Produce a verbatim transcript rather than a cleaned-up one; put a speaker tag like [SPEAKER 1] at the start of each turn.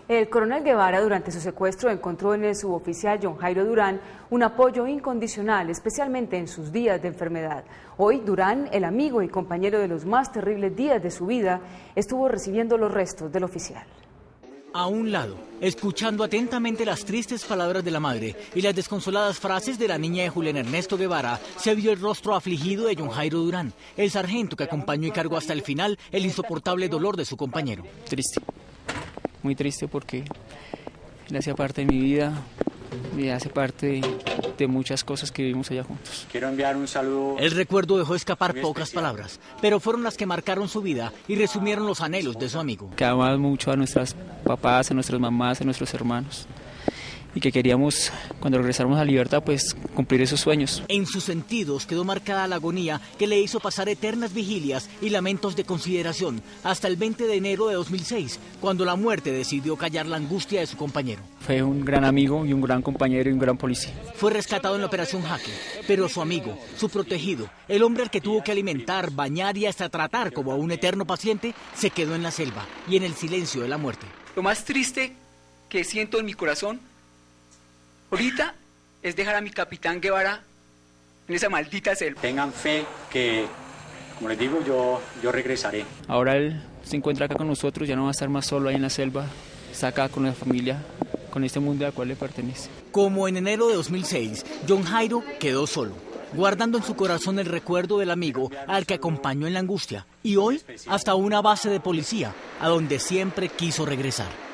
[SPEAKER 1] El coronel Guevara, durante su secuestro, encontró en el suboficial John Jairo Durán un apoyo incondicional, especialmente en sus días de enfermedad. Hoy, Durán, el amigo y compañero de los más terribles días de su vida, estuvo recibiendo los restos del oficial.
[SPEAKER 2] A un lado, escuchando atentamente las tristes palabras de la madre y las desconsoladas frases de la niña de Julián Ernesto Guevara, se vio el rostro afligido de John Jairo Durán, el sargento que acompañó y cargó hasta el final el insoportable dolor de su compañero.
[SPEAKER 3] Triste, muy triste porque él hacía parte de mi vida y hace parte de, de muchas cosas que vivimos allá juntos.
[SPEAKER 4] Quiero enviar un saludo.
[SPEAKER 2] El recuerdo dejó escapar pocas palabras, pero fueron las que marcaron su vida y resumieron los anhelos de su amigo.
[SPEAKER 3] Que amamos mucho a nuestras papás, a nuestras mamás, a nuestros hermanos, y que queríamos, cuando regresáramos a libertad, pues cumplir esos sueños.
[SPEAKER 2] En sus sentidos quedó marcada la agonía que le hizo pasar eternas vigilias y lamentos de consideración hasta el veinte de enero de dos mil seis, cuando la muerte decidió callar la angustia de su compañero.
[SPEAKER 3] Fue un gran amigo y un gran compañero y un gran policía.
[SPEAKER 2] Fue rescatado en la operación Jaque, pero su amigo, su protegido, el hombre al que tuvo que alimentar, bañar y hasta tratar como a un eterno paciente, se quedó en la selva y en el silencio de la muerte.
[SPEAKER 5] Lo más triste que siento en mi corazón ahorita es dejar a mi capitán Guevara en esa maldita selva.
[SPEAKER 4] Tengan fe que, como les digo, yo, yo regresaré.
[SPEAKER 3] Ahora él se encuentra acá con nosotros, ya no va a estar más solo ahí en la selva, está acá con la familia, con este mundo al cual le pertenece.
[SPEAKER 2] Como en enero de dos mil seis, John Jairo quedó solo, guardando en su corazón el recuerdo del amigo al que acompañó en la angustia y hoy hasta una base de policía, a donde siempre quiso regresar.